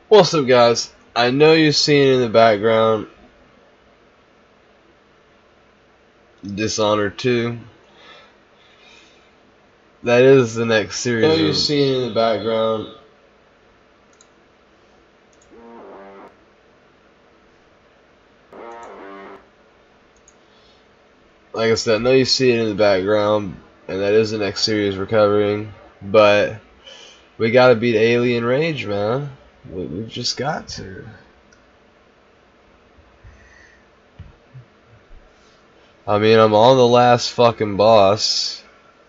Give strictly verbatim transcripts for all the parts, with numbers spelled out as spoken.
What's up, guys? I know you're seeing in the background Dishonored two. That is the next series. I know you're seeing in the background. Like I said, I know you see it in the background, and that is the next series we're covering. But we gotta beat Alien Rage, man. We, we've just got to. I mean, I'm on the last fucking boss.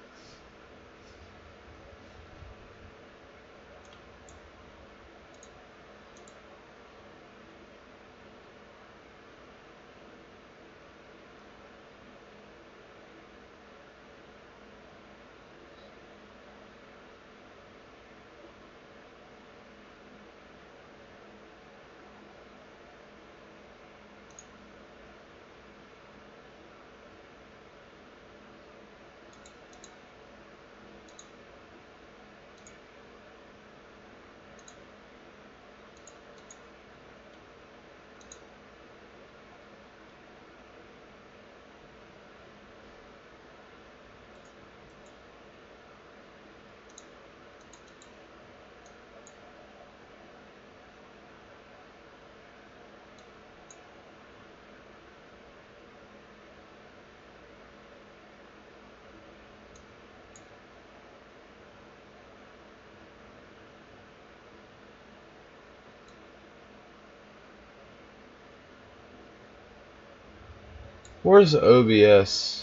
Where's O B S?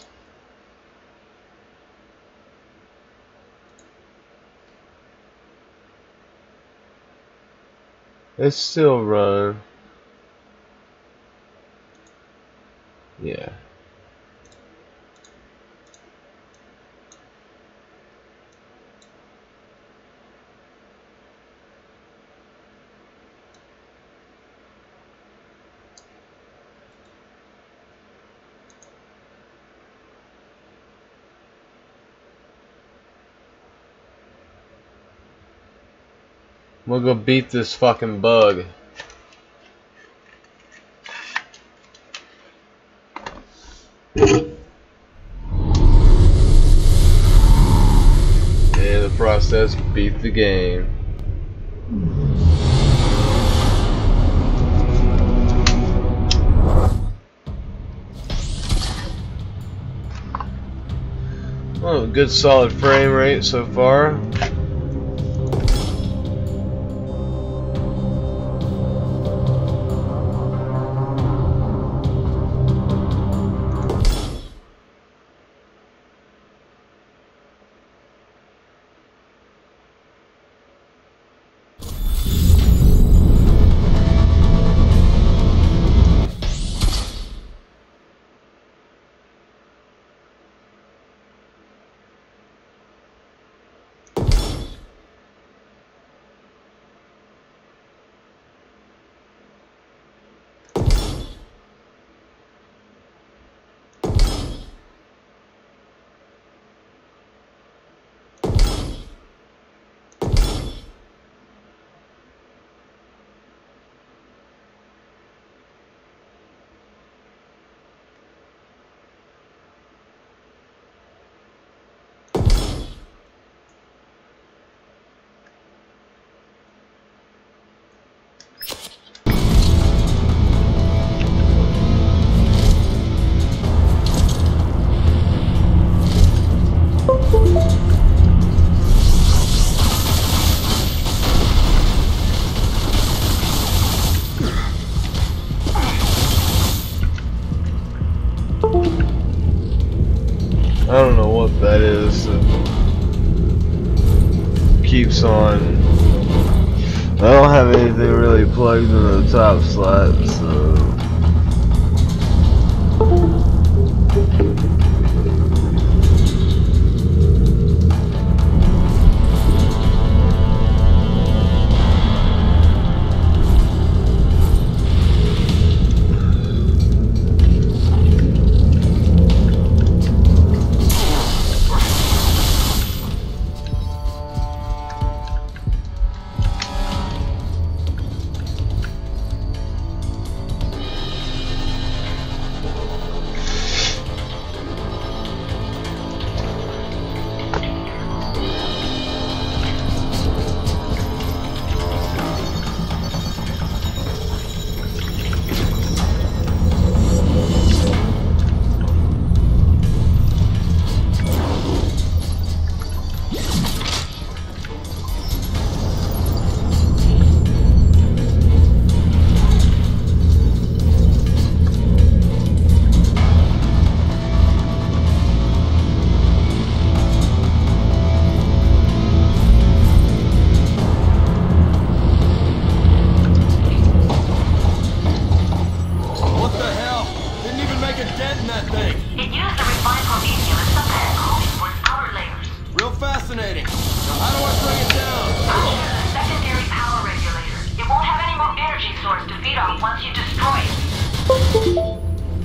It's still running. Yeah. We'll go beat this fucking bug. And in the process, beat the game. Oh, good solid frame rate so far. I don't know what that is. It keeps on. I don't have anything really plugged in the top slot, so. speed off once you destroy it.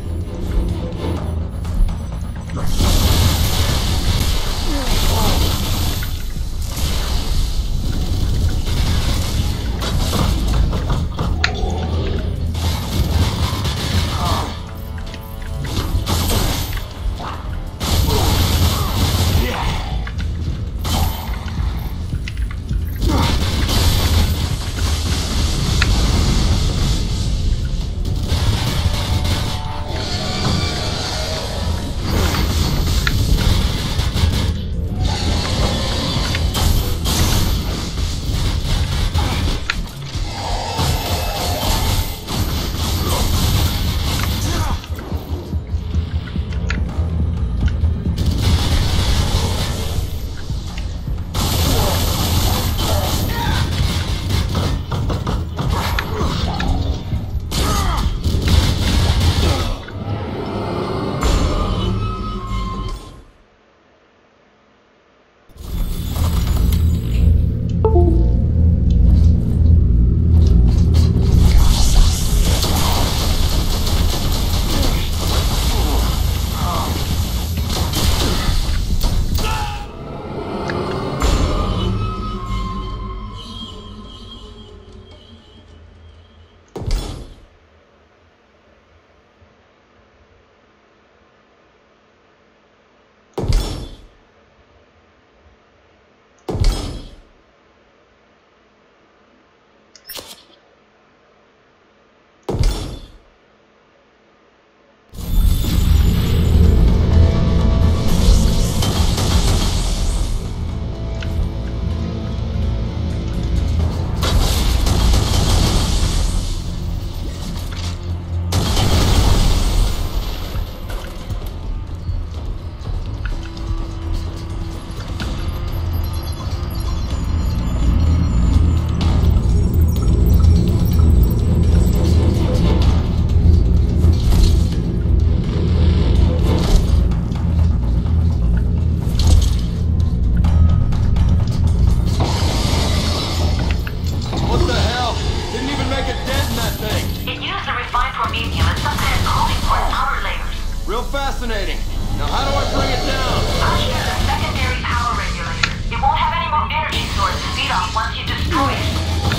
Fascinating. Now how do I bring it down? I'll use a secondary power regulator. It won't have any more energy source to feed off once you destroy it.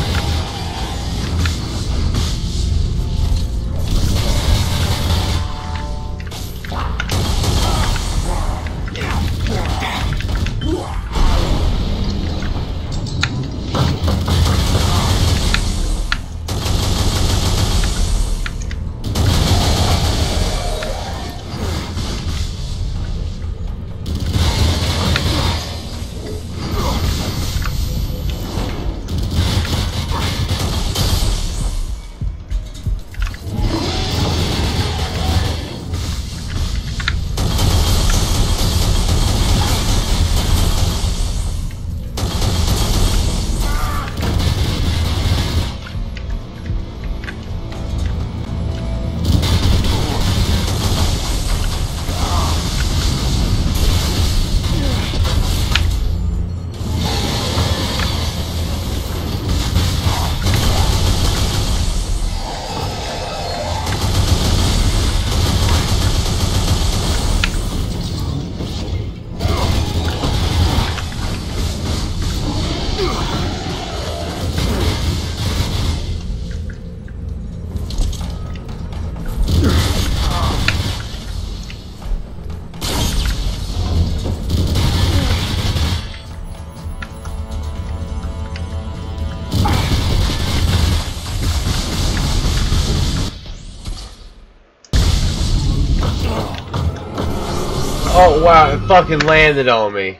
Oh wow, it fucking landed on me.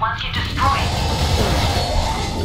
once you destroy it.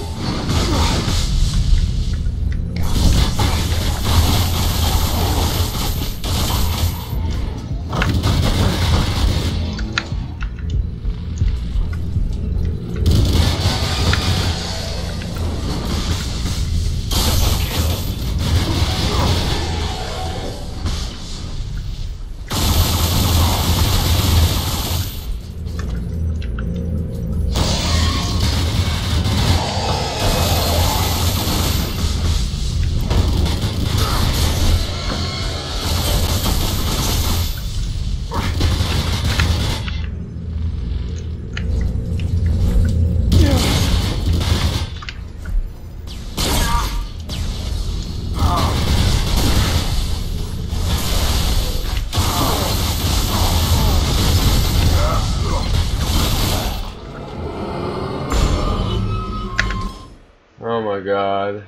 Oh my god.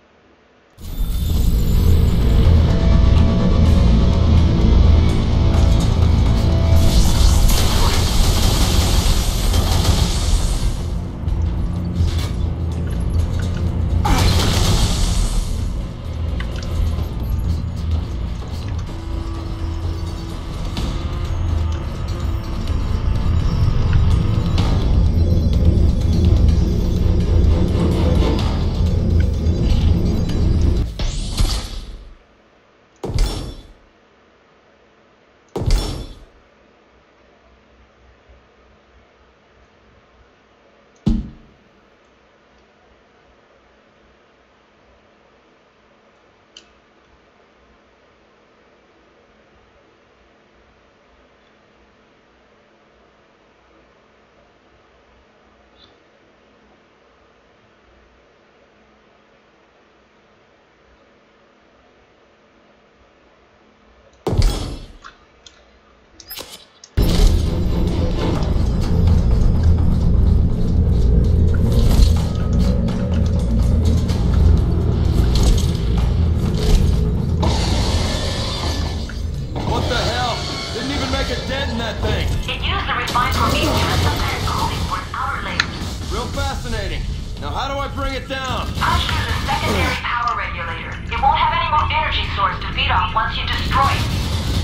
Now how do I bring it down? I'll choose a secondary power regulator. It won't have any more energy source to feed off once you destroy it.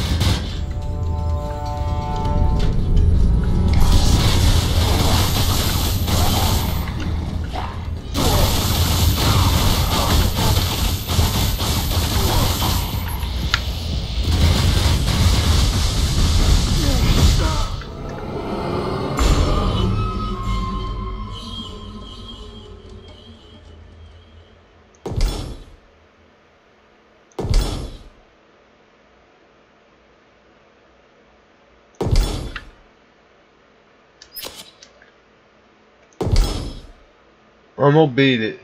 I'm gonna beat it.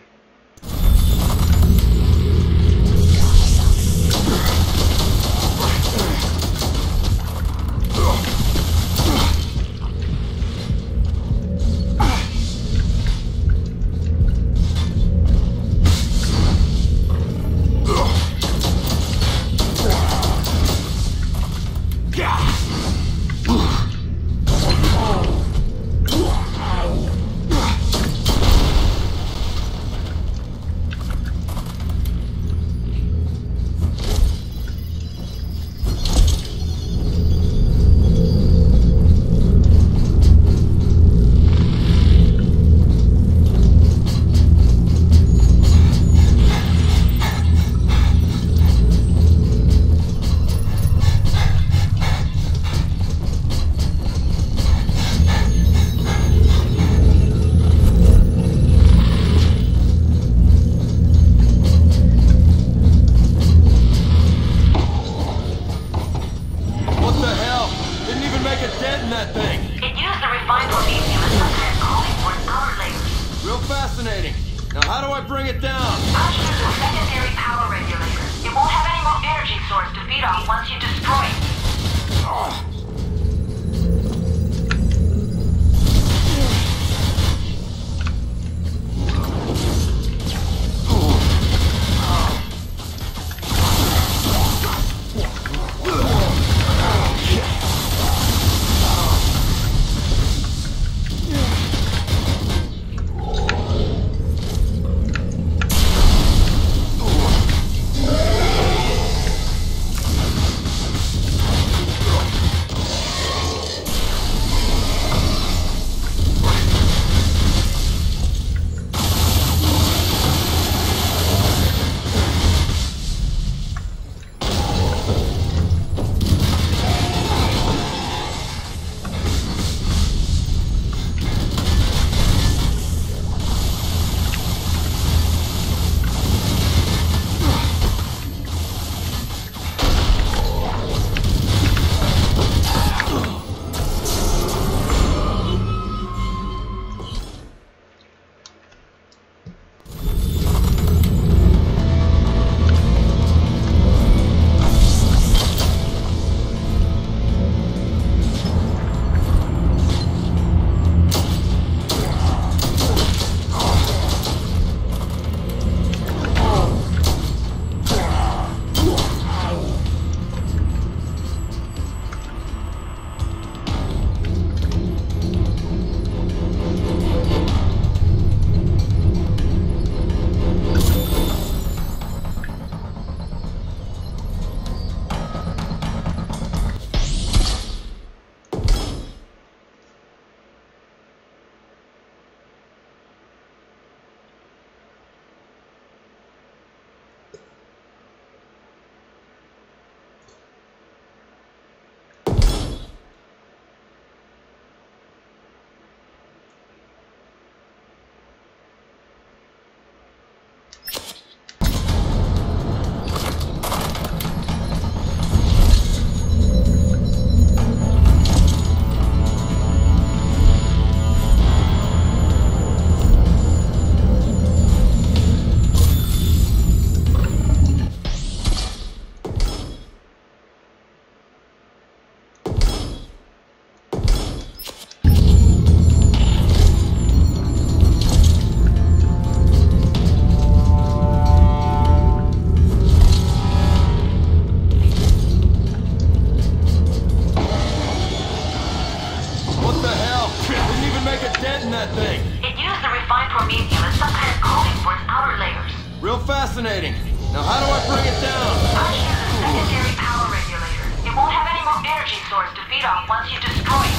make a dent in that thing. It used the refined chromium as some kind of coating for its outer layers. Real fascinating. Now how do I bring it down? I'll use a secondary power regulator. It won't have any more energy source to feed off once you destroy it.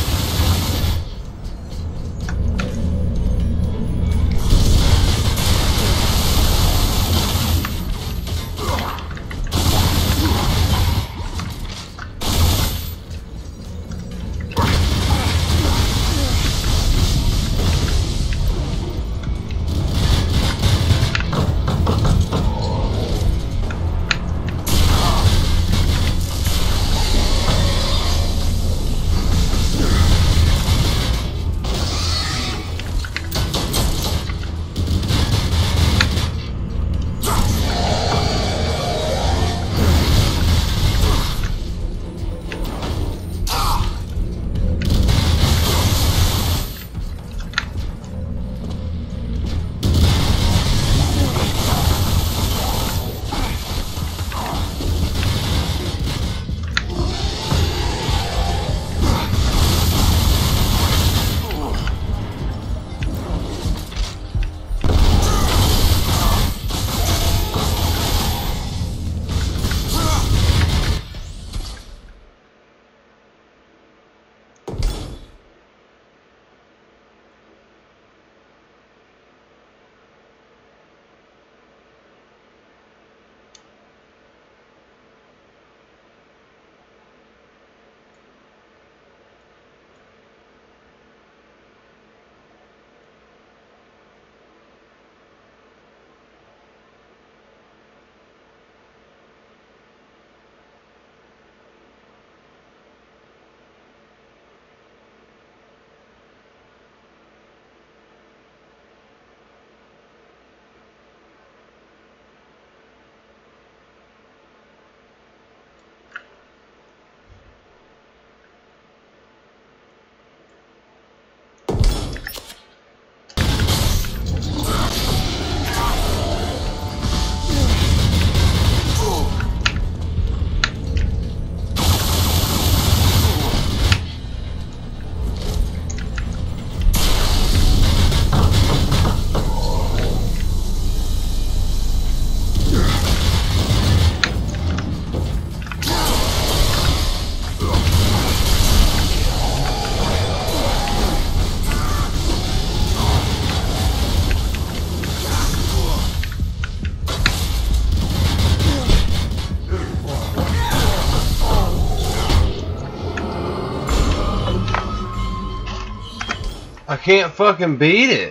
I can't fucking beat it.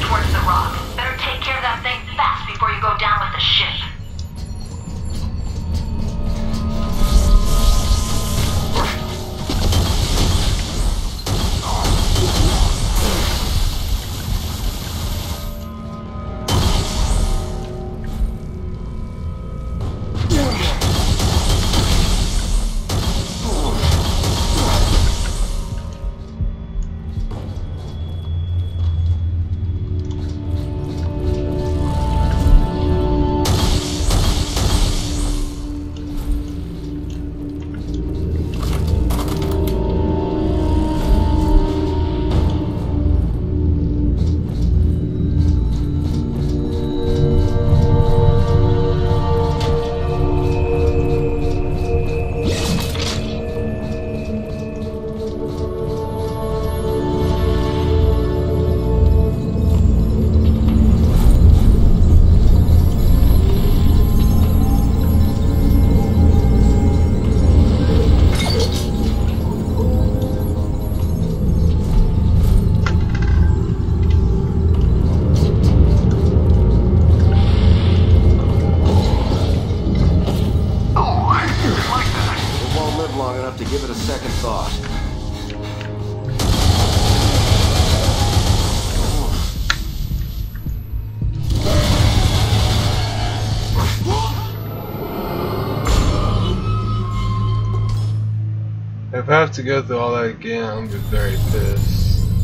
towards the rock. Better take care of that thing fast before you go down with the ship. If I have to go through all that again, I'm gonna be very pissed.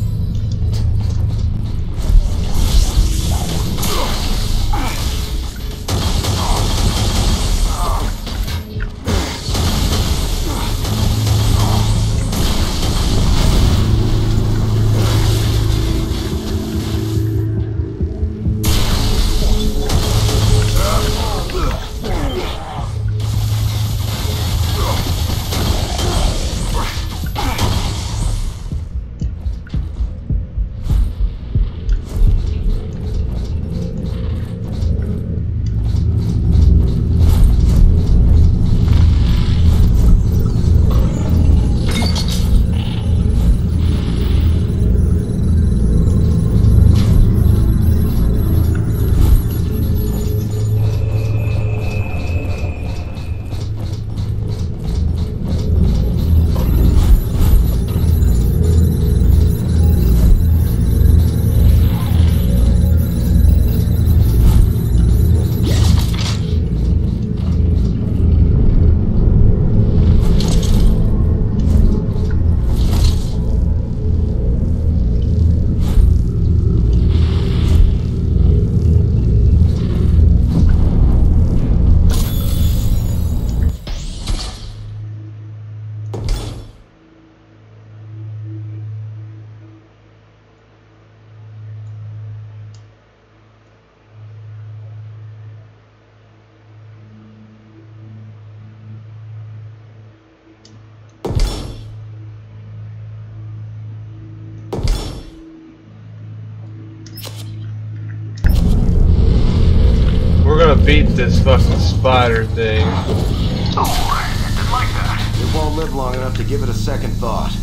Beat this fucking spider thing. Oh, didn't like that. It won't live long enough to give it a second thought.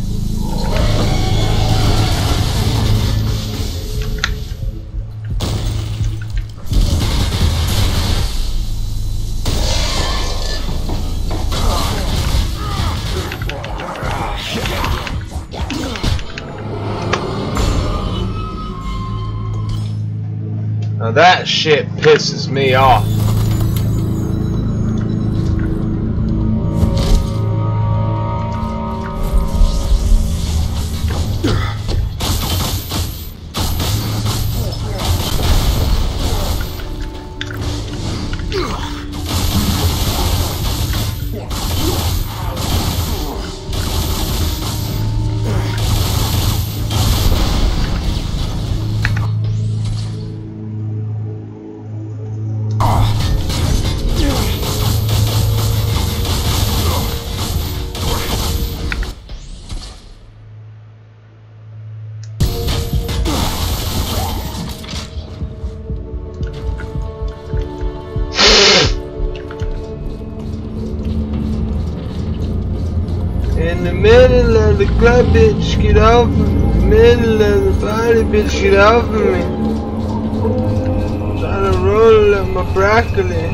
Now that shit pisses me off. In the middle of the club, bitch, get off of me. In the middle of the party, bitch, get off of me. broccoli.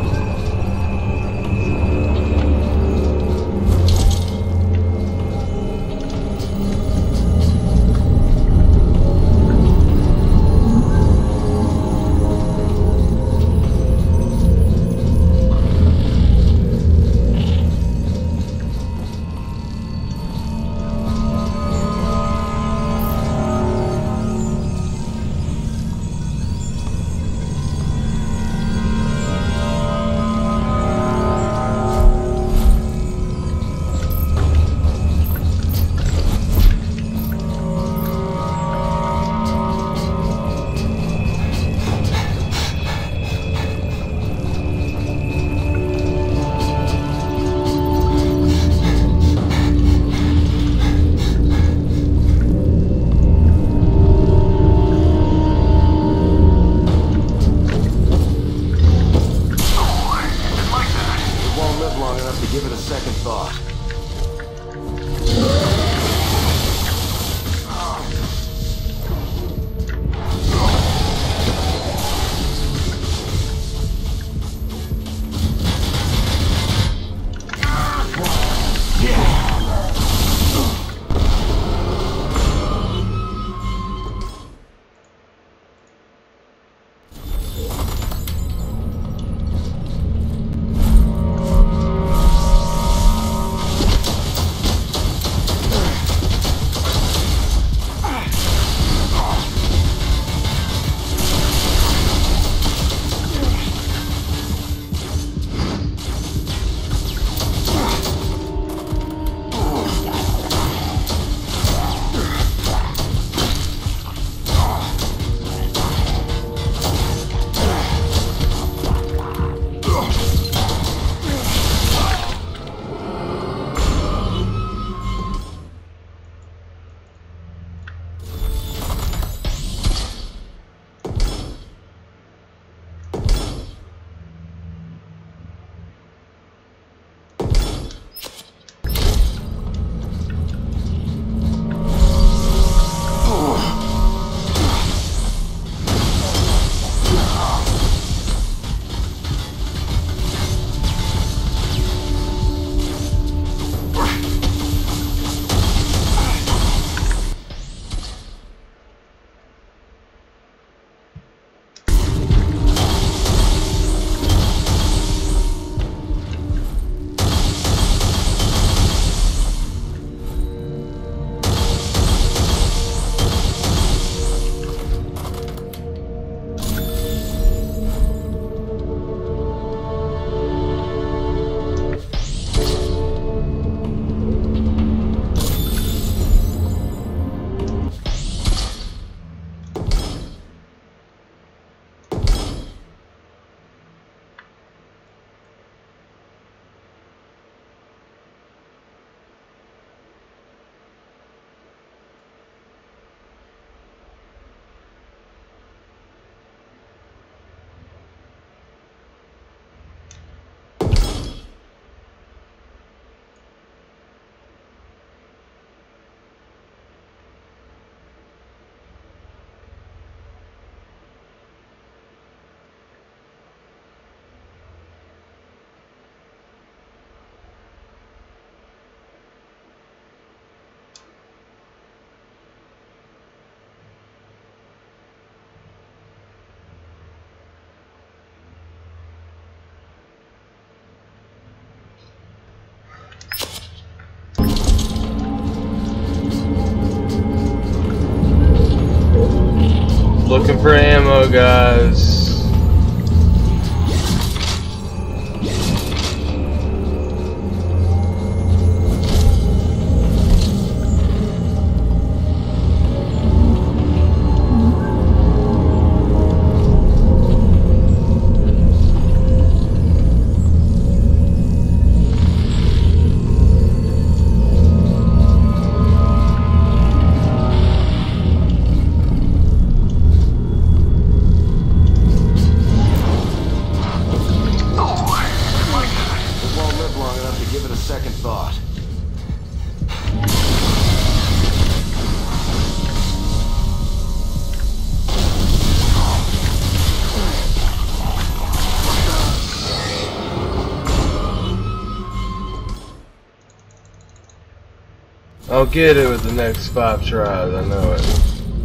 Looking for ammo, guys. I'll get it with the next five tries, I know it.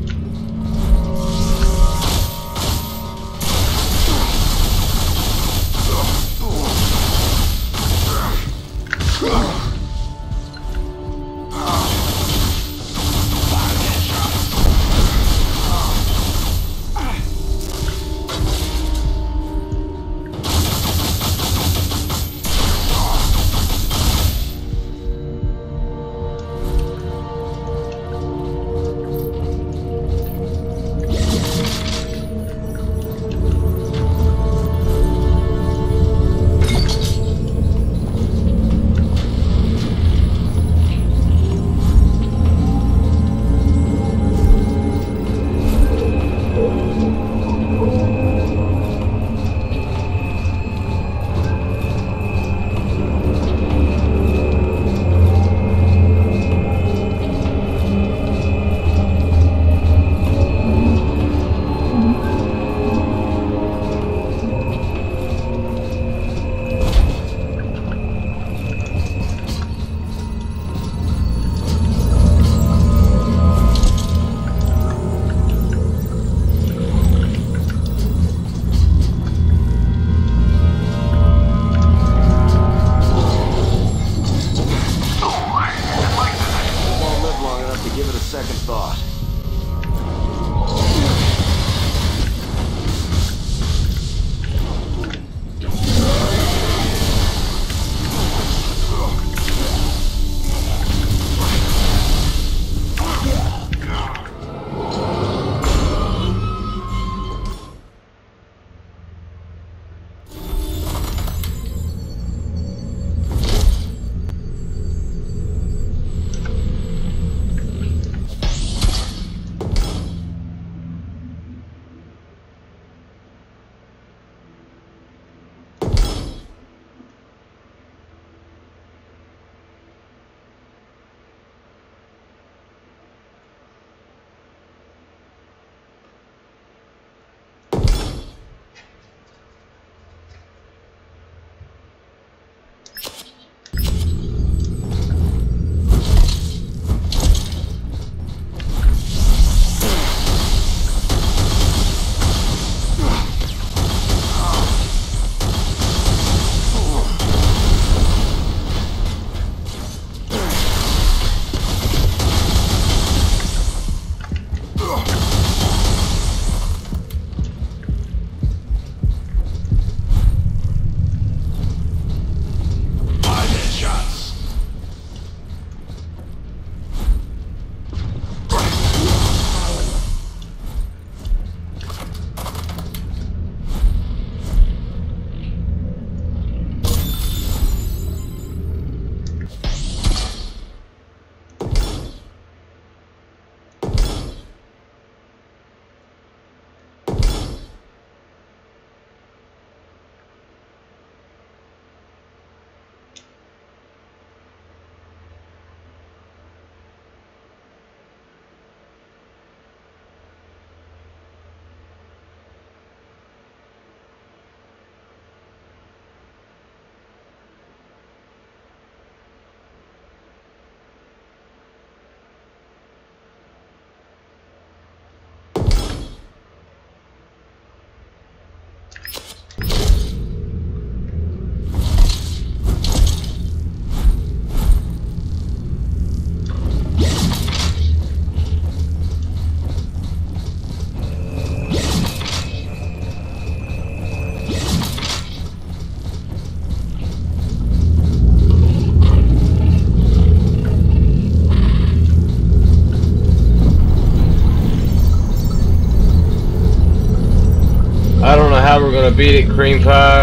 how we're gonna beat it, CreampIre.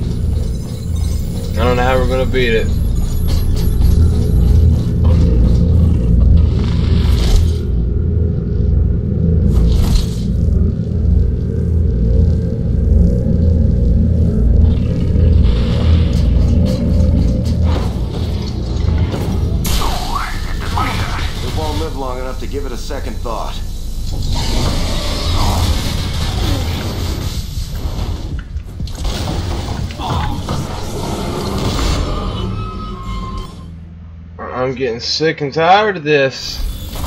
I don't know how we're gonna beat it. We won't live long enough to give it a second thought. I'm getting sick and tired of this.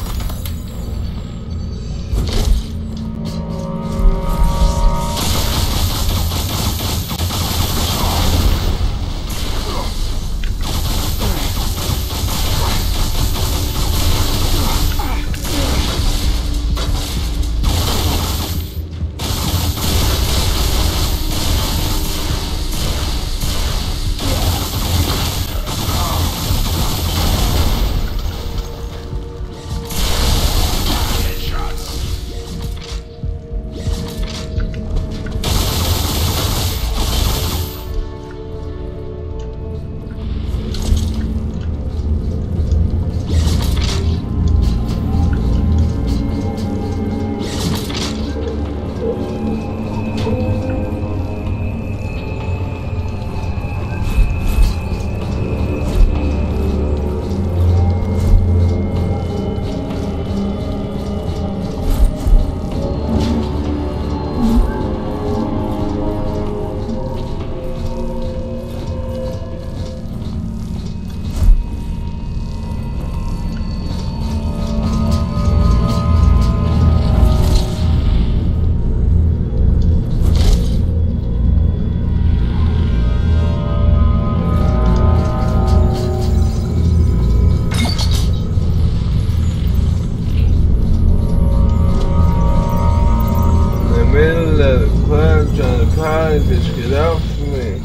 Bitch, get out from me.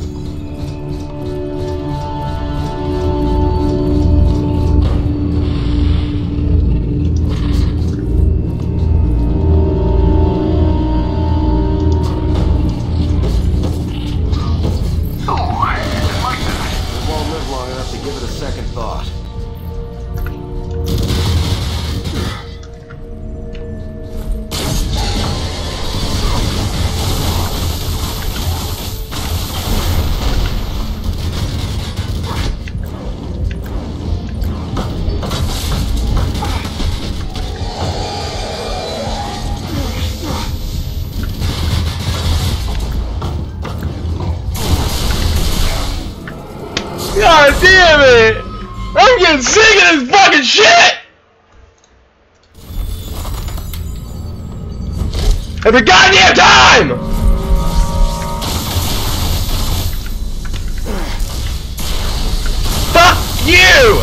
Oh, I didn't like that. It won't live long enough to give it a second thought. God damn it! I'm getting sick of this fucking shit! Every goddamn time! Fuck you!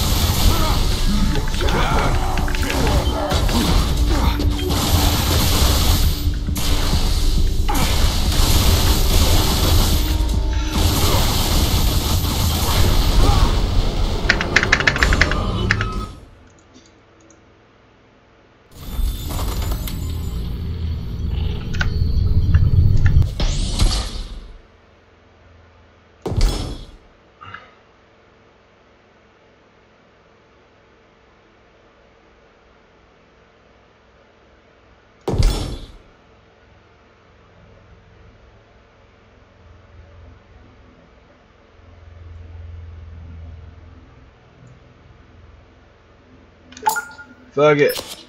Fuck it.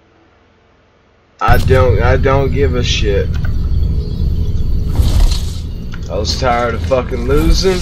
I don't I don't give a shit. I was tired of fucking losing.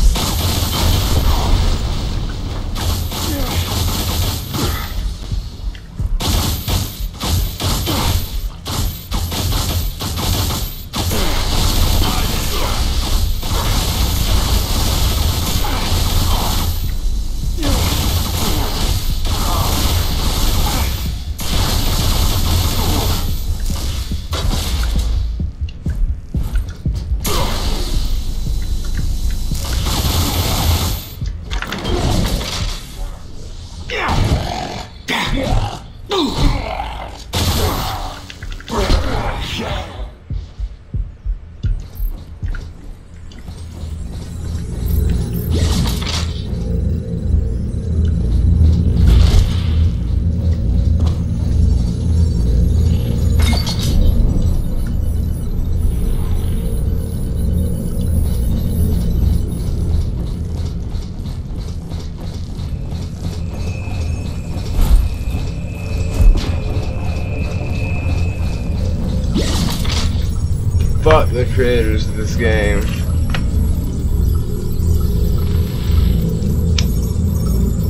Fuck the creators of this game.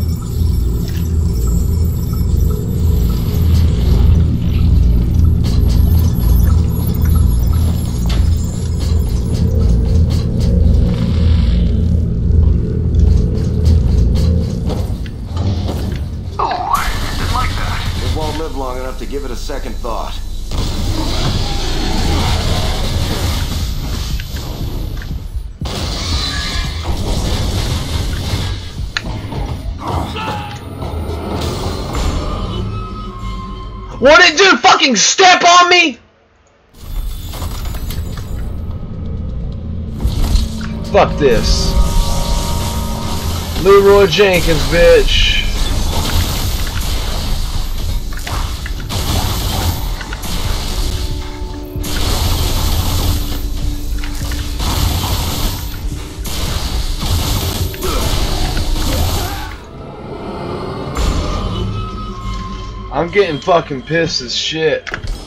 What did dude fucking step on me? Fuck this. Leroy Jenkins, bitch. I'm getting fucking pissed as shit.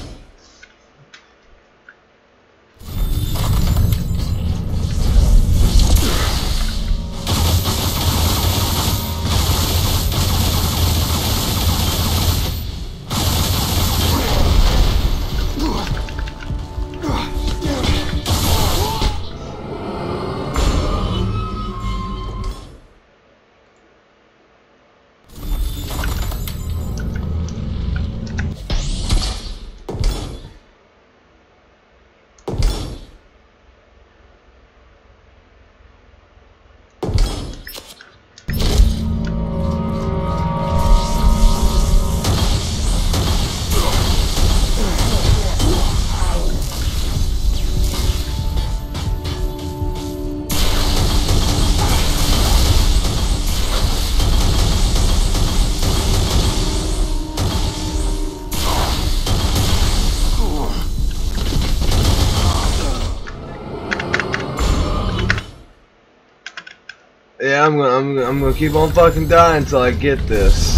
Yeah, I'm gonna, I'm gonna, I'm gonna keep on fucking dying until I get this.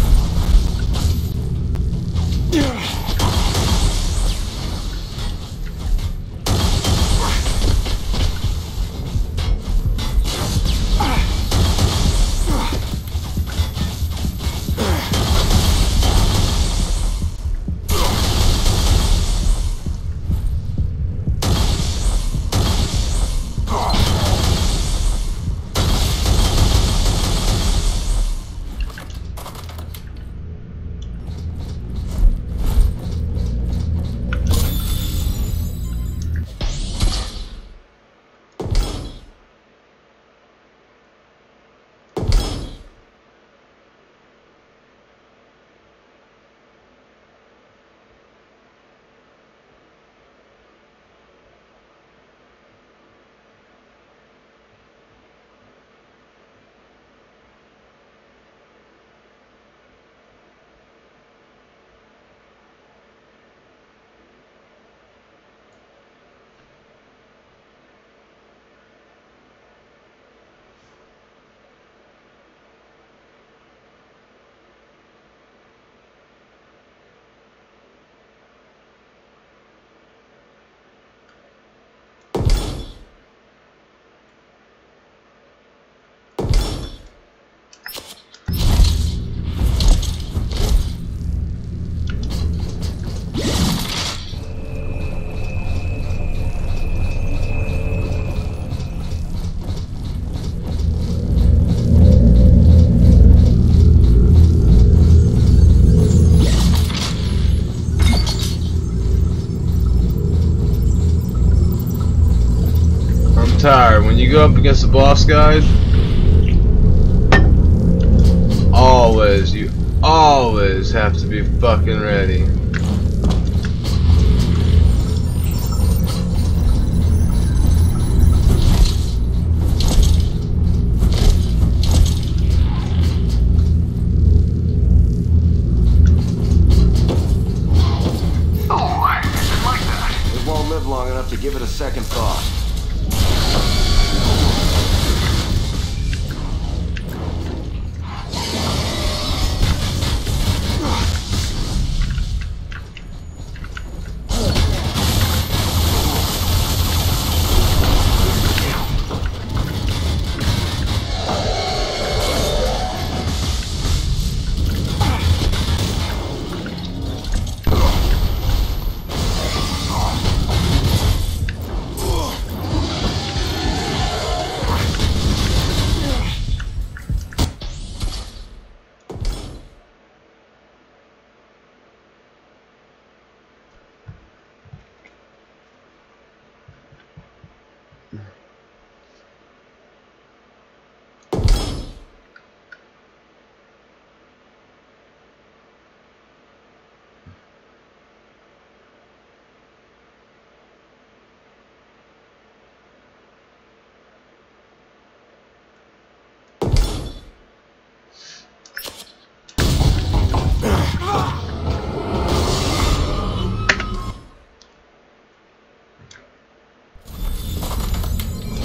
Tired. When you go up against the boss guys, always, you always have to be fucking ready. Oh, I didn't like that. It won't live long enough to give it a second thought.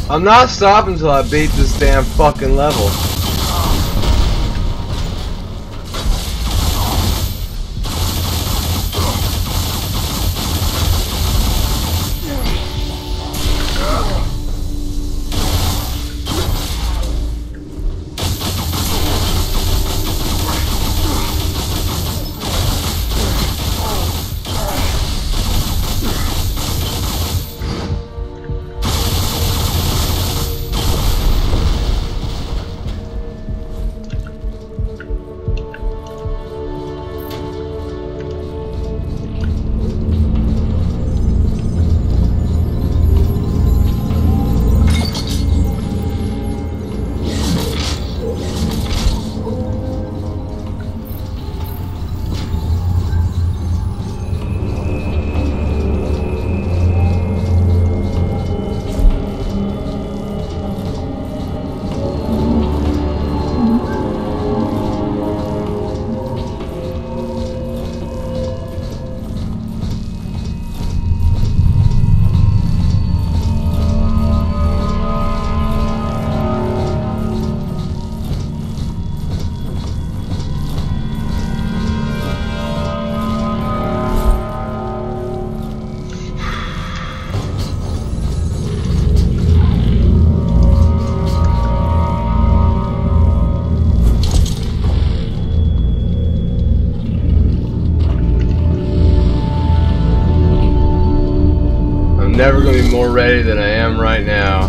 I'm not stopping until I beat this damn fucking level. Never gonna be more ready than I am right now.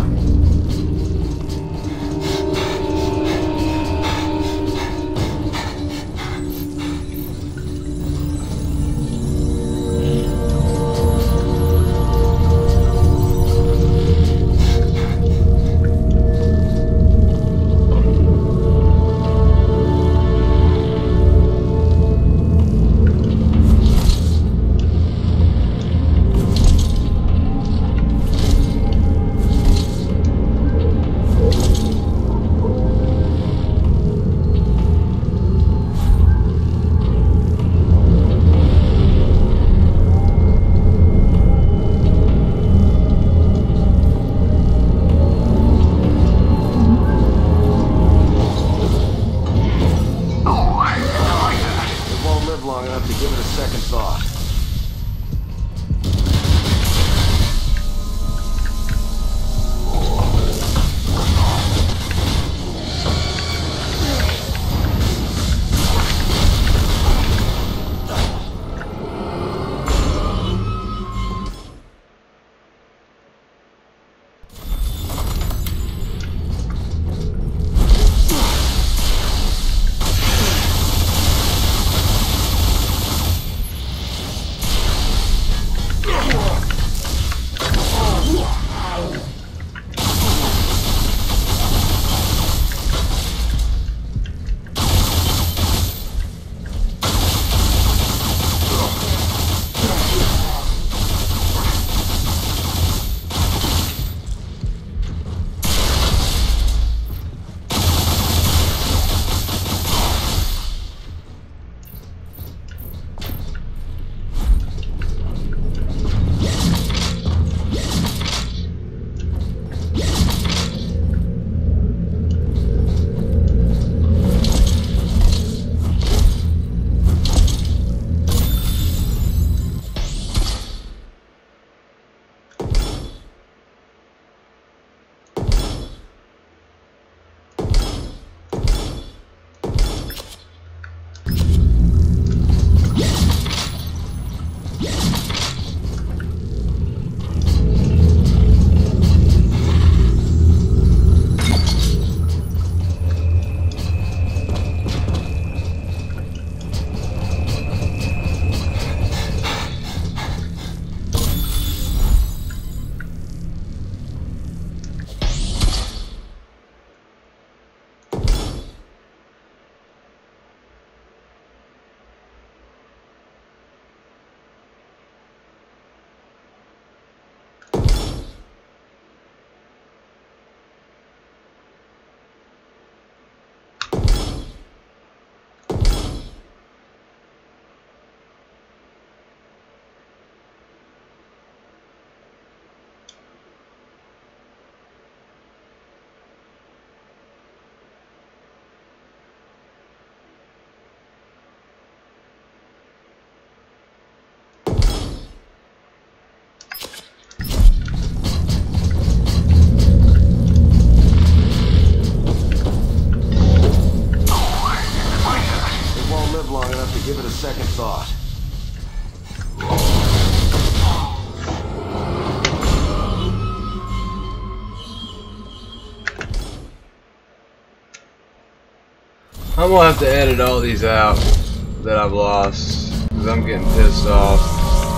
I'm gonna have to edit all these out that I've lost, because I'm getting pissed off.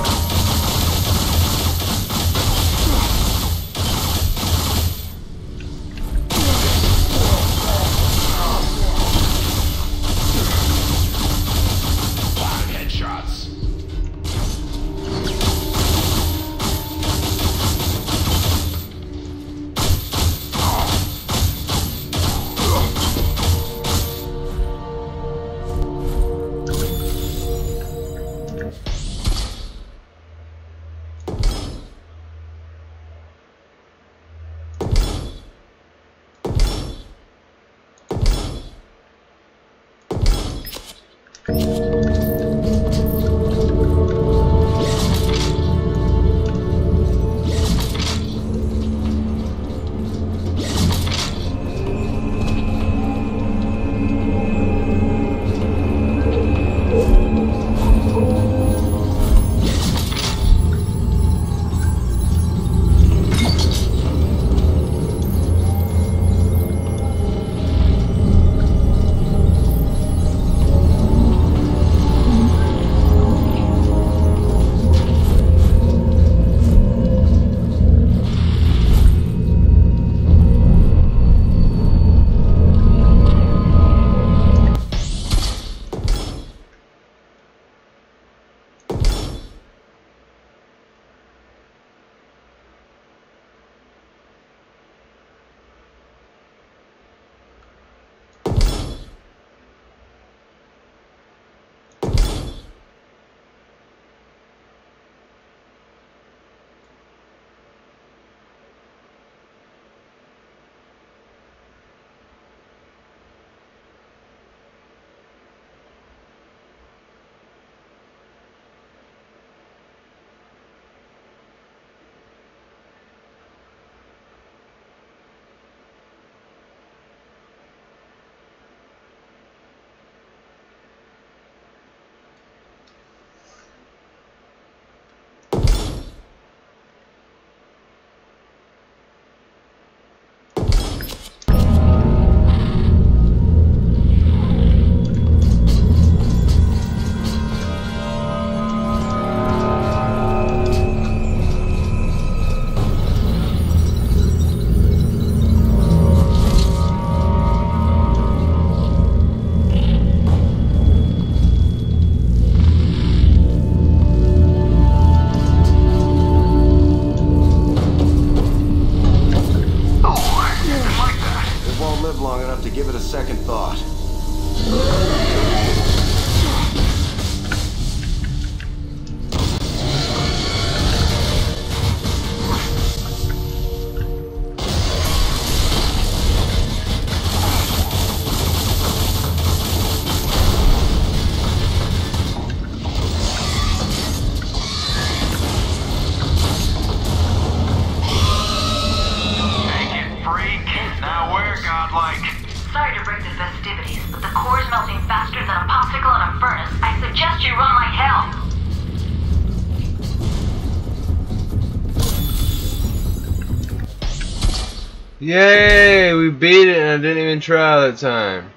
Yay! We beat it and I didn't even try that time.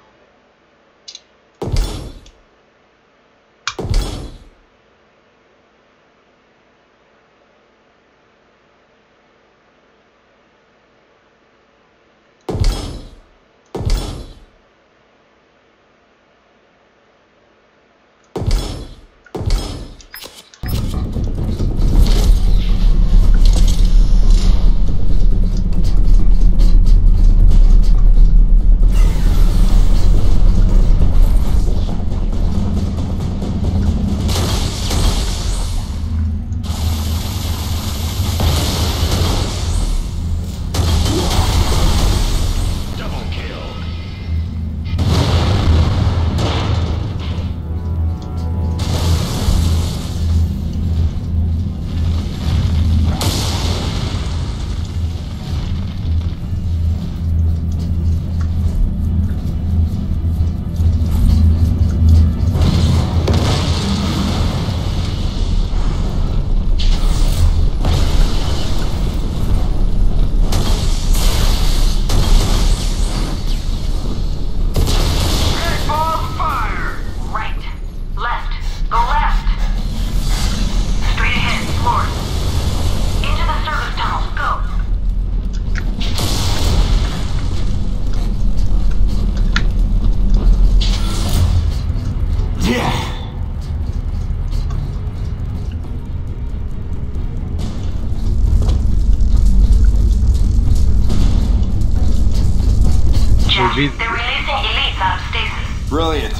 beat. They're releasing elites out of stasis. Brilliant.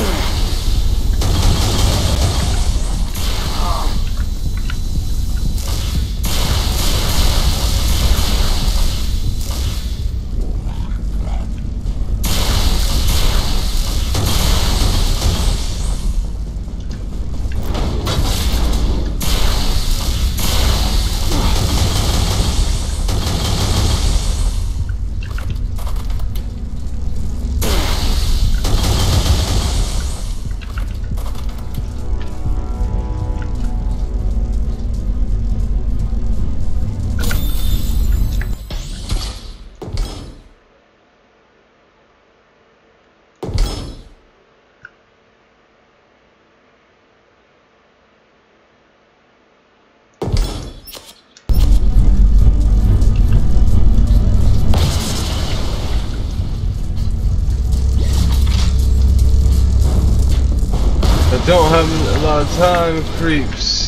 Don't have a lot of time, creeps.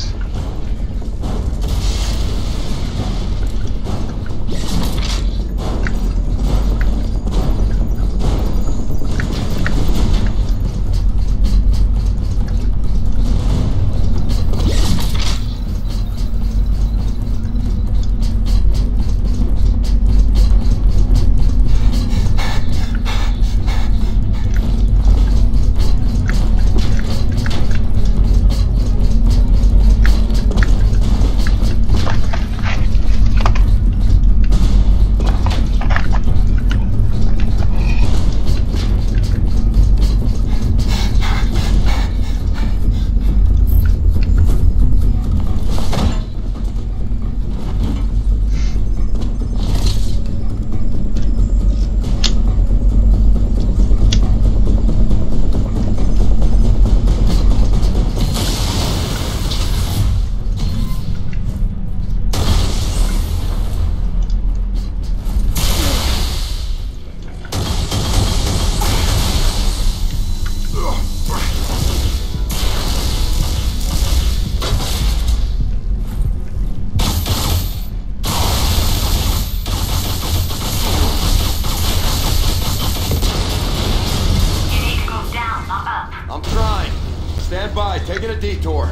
Stand by, taking a detour.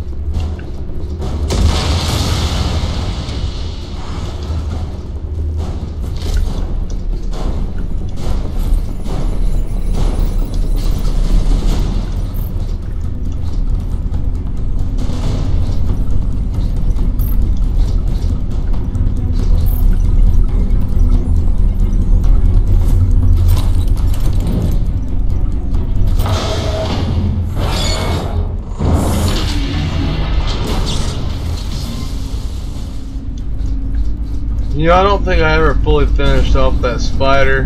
You know, I don't think I ever fully finished off that spider.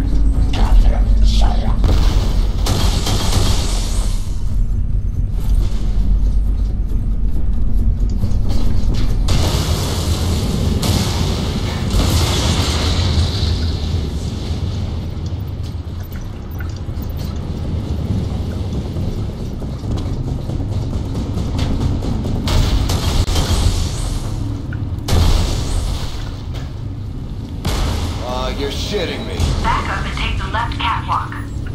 You're shitting me. Back up and take the left catwalk.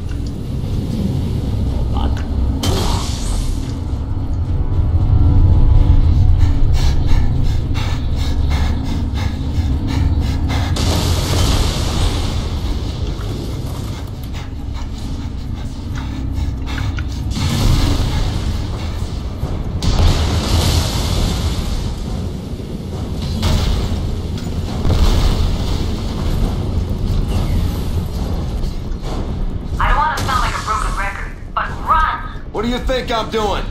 What do you think I'm doing?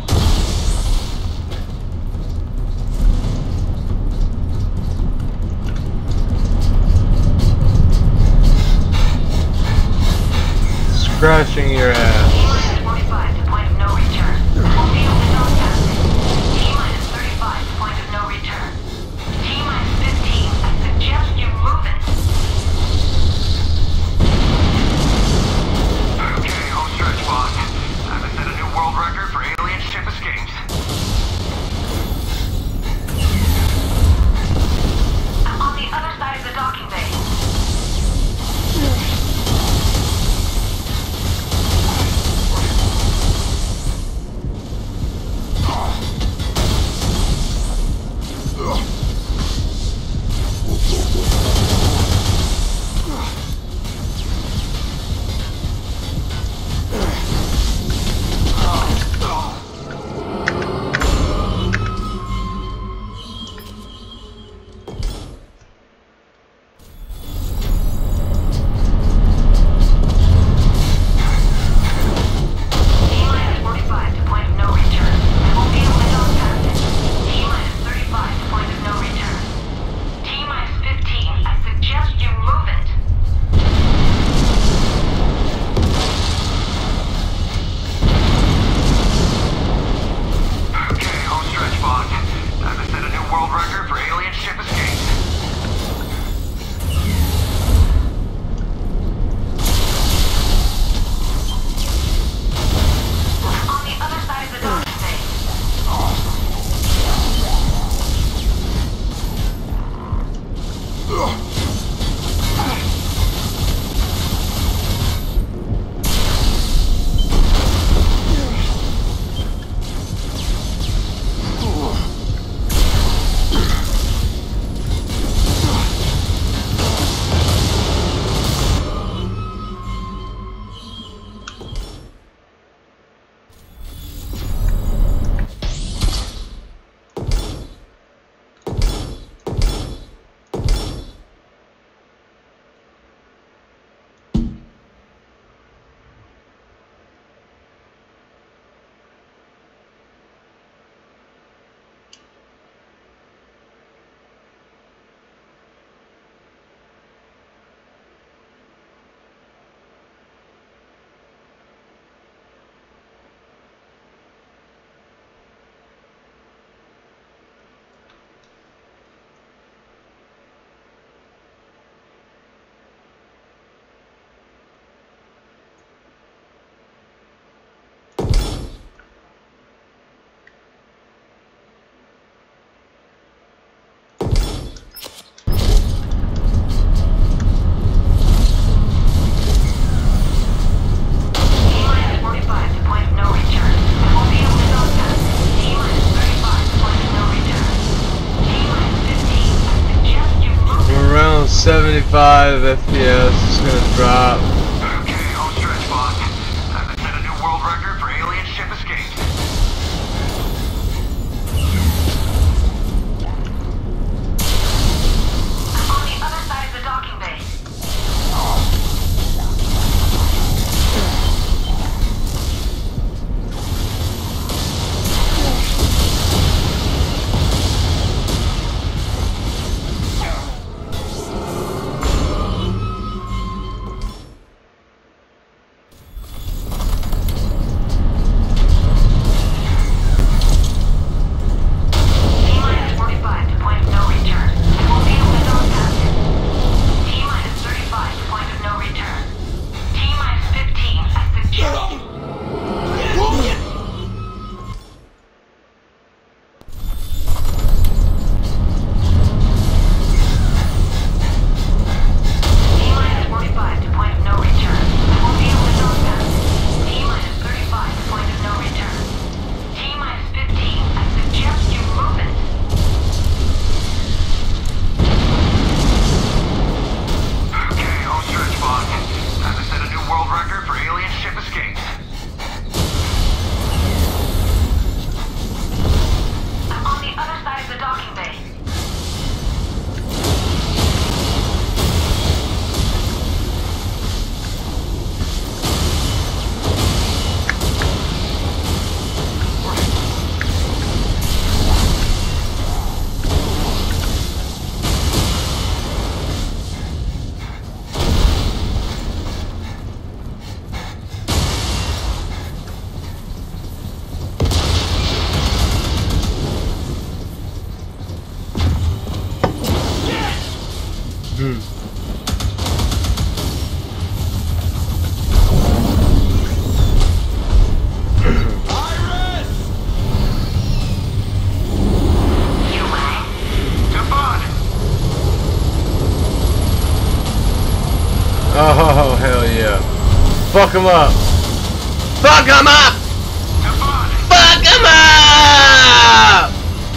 Scratching your ass. T minus forty-five to point of no return. Field is on task. T minus thirty-five to point of no return. T minus fifteen. I suggest you move it. Okay, home stretch, boss. Time to set a new world record for alien ship escapes. I'm on the other side of the docking bay. seventy-five F P S, it's gonna drop. Okay, home stretch, boss. Time to set a new world record for alien ship escape. I'm on the other side of the docking bay. Oh, hell yeah. Fuck him up. Fuck him up! Fuck him up!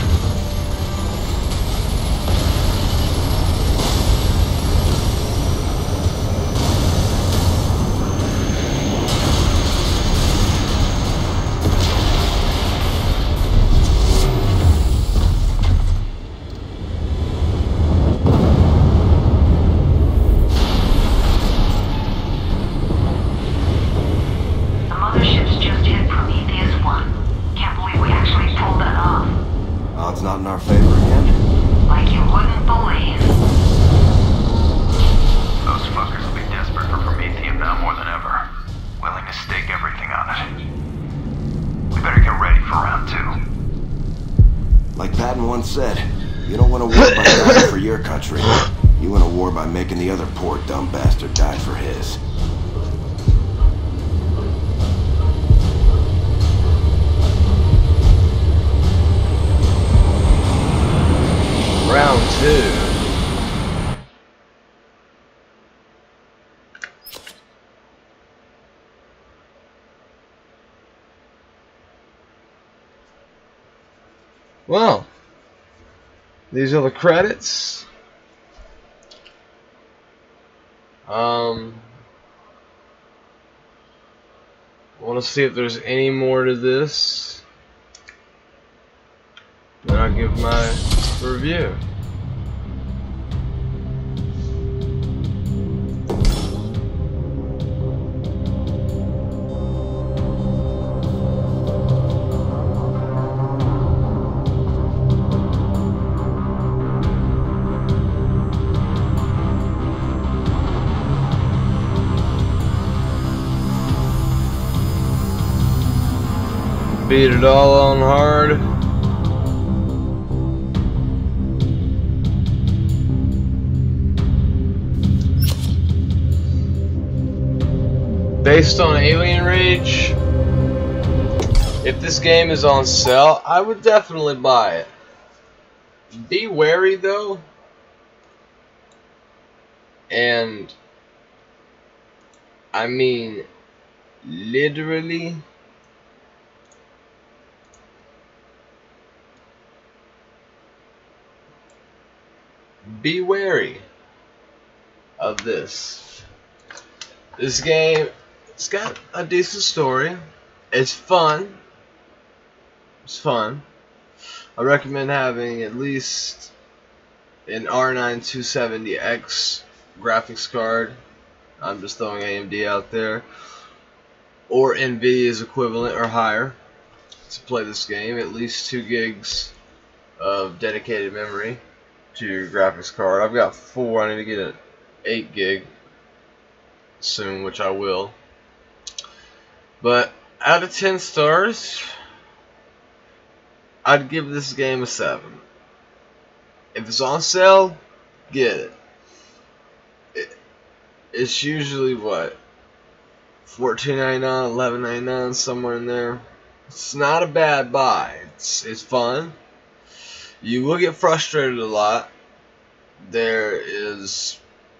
Not in our favor again? Like you wouldn't believe. Those fuckers will be desperate for Prometheum now more than ever. Willing to stake everything on it. We better get ready for round two. Like Patton once said, you don't want a war by dying for your country. You want a war by making the other poor dumb bastard die for his. Round two. Well, these are the credits. Um, I want to see if there's any more to this. Then I'll give my review. Beat it all on hard. Based on Alien Rage, if this game is on sale, I would definitely buy it. Be wary though, and I mean literally. Be wary of this. This game, it's got a decent story. It's fun. It's fun. I recommend having at least an R nine two seventy X graphics card. I'm just throwing A M D out there. Or NVIDIA's equivalent or higher to play this game. At least two gigs of dedicated memory to your graphics card. I've got four. I need to get an eight gig soon, which I will. But out of ten stars, I'd give this game a seven. If it's on sale, get it. it it's usually what, fourteen ninety-nine, eleven ninety-nine, somewhere in there. It's not a bad buy. It's it's fun. You will get frustrated a lot. There is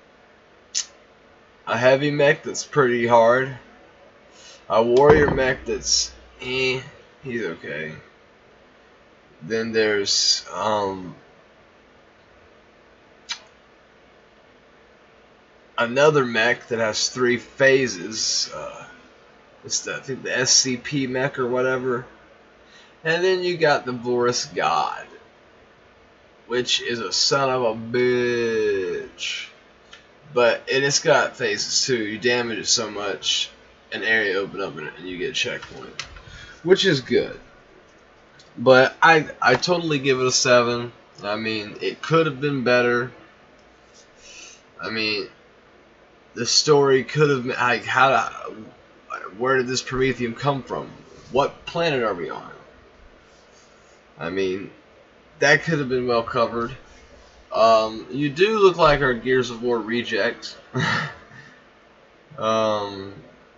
a heavy mech that's pretty hard. A warrior mech that's eh, he's okay. Then there's um another mech that has three phases. Uh, it's the, I think the S C P mech or whatever. And then you got the vorus god, which is a son of a bitch. But and it's got phases too. You damage it so much, an area open up in it, and you get a checkpoint, which is good. But I I totally give it a seven. I mean, it could have been better. I mean, the story could have been like, how to, where did this Prometheum come from? What planet are we on? I mean, that could have been well covered. Um, you do look like our Gears of War reject. um,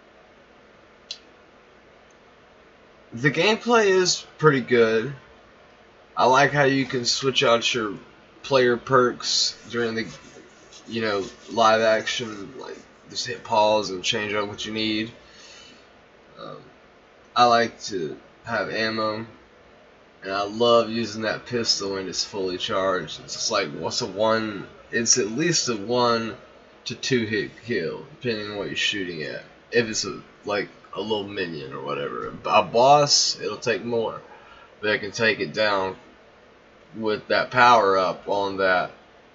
the gameplay is pretty good. I like how you can switch out your player perks during the, you know, live action. Like, just hit pause and change out what you need. Um, I like to have ammo. And I love using that pistol when it's fully charged. It's just like, what's a one? It's at least a one to two hit kill, depending on what you're shooting at. If it's a, like a little minion or whatever. A boss, it'll take more. But I can take it down with that power up on that.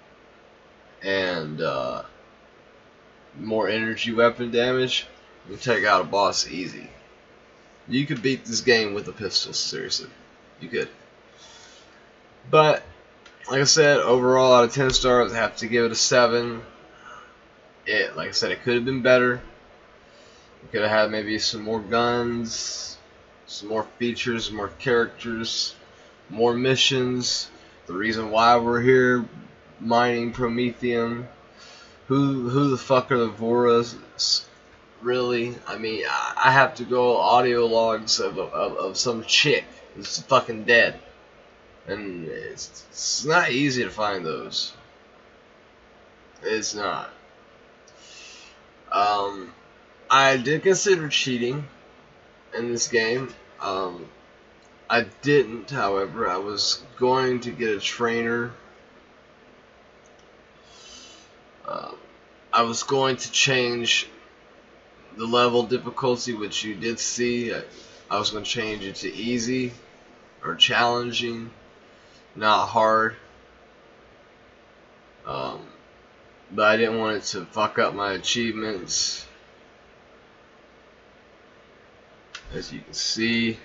And uh, more energy weapon damage. You can take out a boss easy. You could beat this game with a pistol, seriously. You could. But, like I said, overall out of ten stars, I have to give it a seven. It, like I said, it could have been better. We could have had maybe some more guns, some more features, more characters, more missions. The reason why we're here mining Prometheum. Who who the fuck are the vorus? Really? I mean, I have to go audio logs of of, of some chick who's fucking dead, and it's, it's not easy to find those. It's not. Um, I did consider cheating in this game. Um, I didn't, however. I was going to get a trainer. Uh, I was going to change the level difficulty, which you did see. I, I was going to change it to easy or challenging, not hard. Um, but I didn't want it to fuck up my achievements. As you can see,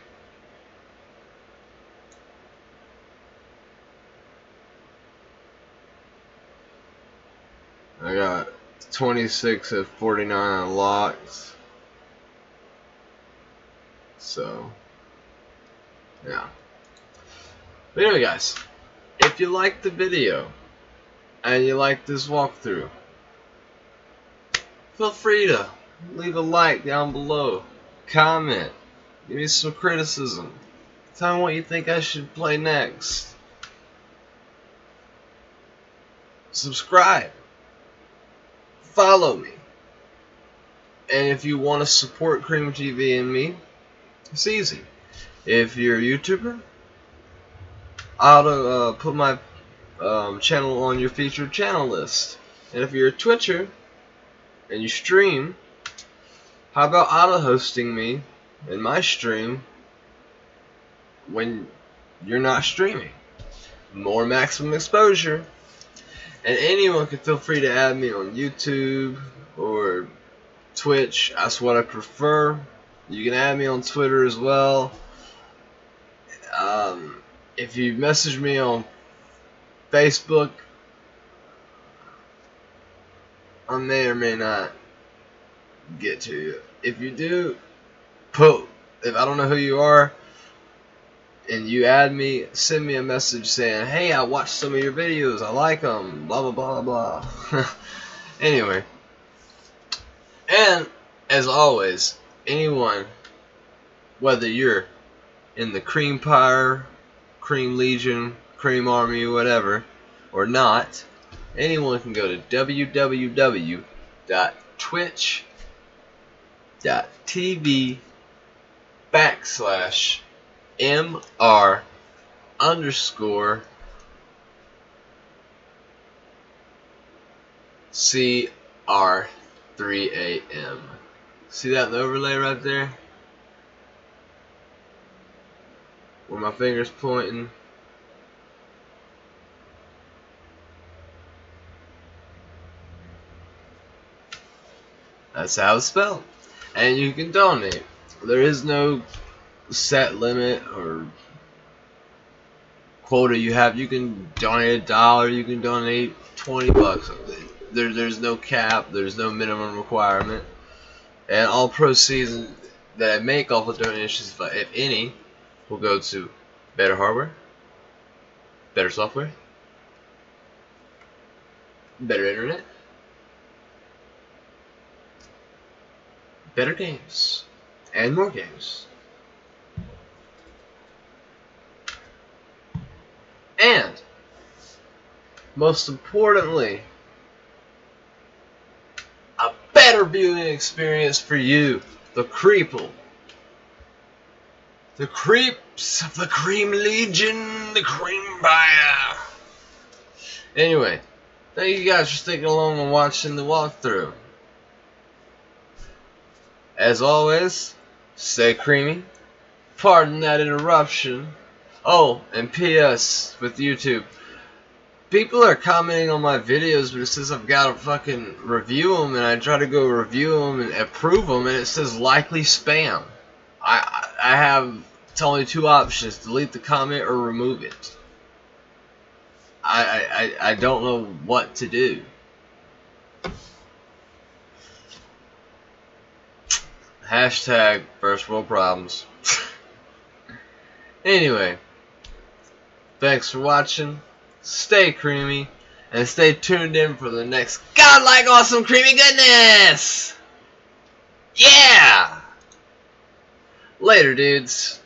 I got twenty-six of forty-nine unlocked. So, yeah. But anyway, guys, if you liked the video and you like this walkthrough, feel free to leave a like down below, comment, give me some criticism, tell me what you think I should play next, subscribe, follow me, and if you want to support CreamTV and me, it's easy. If you're a YouTuber, I'll uh, put my um, channel on your featured channel list. And if you're a Twitcher and you stream, how about auto-hosting me in my stream when you're not streaming? More maximum exposure. And anyone can feel free to add me on YouTube or Twitch. That's what I prefer. You can add me on Twitter as well. Um, if you message me on Facebook, I may or may not get to you. If you do, put, if I don't know who you are and you add me, send me a message saying, hey, I watched some of your videos, I like them, blah blah blah blah blah. Anyway, and as always, anyone, whether you're in the Creampire, Cream Legion, Cream Army, whatever, or not, anyone can go to w w w dot twitch dot t v backslash mr underscore c r three a m. See that in the overlay right there? Where my finger's pointing. That's how it's spelled. And you can donate. There is no set limit or quota you have. You can donate a dollar, you can donate twenty bucks. There, there's no cap, there's no minimum requirement. And all proceeds that I make off of donations, if any, will go to better hardware, better software, better internet, better games, and more games. And, most importantly, a better viewing experience for you, the Creeple. The Creaps of the Cream Legion, the CreamPire. Anyway, thank you guys for sticking along and watching the walkthrough. As always, stay creamy. Pardon that interruption. Oh, and P S with YouTube. People are commenting on my videos, but it says I've got to fucking review them, and I try to go review them and approve them, and it says likely spam. I I have it's only two options: delete the comment or remove it. I I I don't know what to do. Hashtag first world problems. Anyway, thanks for watching. Stay creamy and stay tuned in for the next godlike awesome creamy goodness. Yeah. Later, dudes.